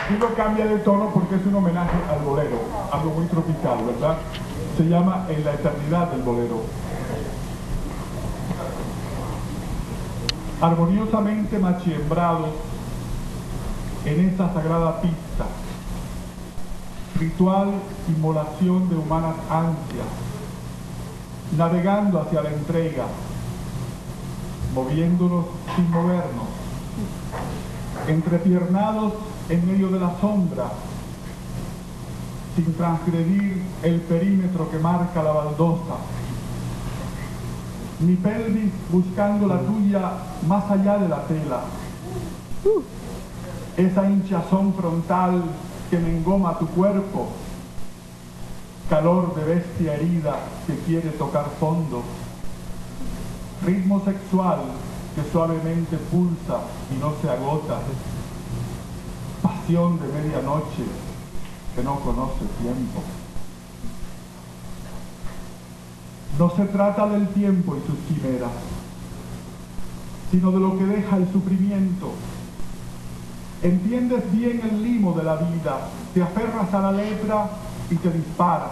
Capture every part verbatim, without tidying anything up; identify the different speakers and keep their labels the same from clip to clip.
Speaker 1: Digo cambia de tono porque es un homenaje al bolero, algo muy tropical, ¿verdad? Se llama En la eternidad del bolero. Armoniosamente machiembrados en esa sagrada pista, ritual inmolación de humanas ansias, navegando hacia la entrega, moviéndonos sin movernos, entrepiernados en medio de la sombra, sin transgredir el perímetro que marca la baldosa, mi pelvis buscando la tuya más allá de la tela, esa hinchazón frontal que me engoma tu cuerpo, calor de bestia herida que quiere tocar fondo, ritmo sexual que suavemente pulsa y no se agota, pasión de medianoche que no conoce tiempo. No se trata del tiempo y sus quimeras, sino de lo que deja el sufrimiento. Entiendes bien el limo de la vida, te aferras a la letra y te disparas.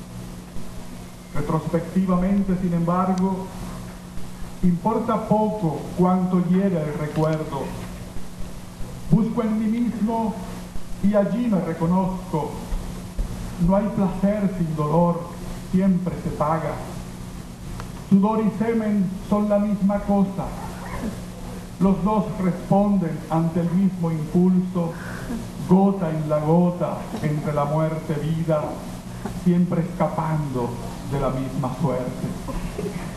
Speaker 1: Retrospectivamente, sin embargo, importa poco cuánto hiere el recuerdo. Busco en mí mismo y allí me reconozco. No hay placer sin dolor, siempre se paga. Sudor y semen son la misma cosa. Los dos responden ante el mismo impulso, gota en la gota, entre la muerte y vida, siempre escapando de la misma suerte.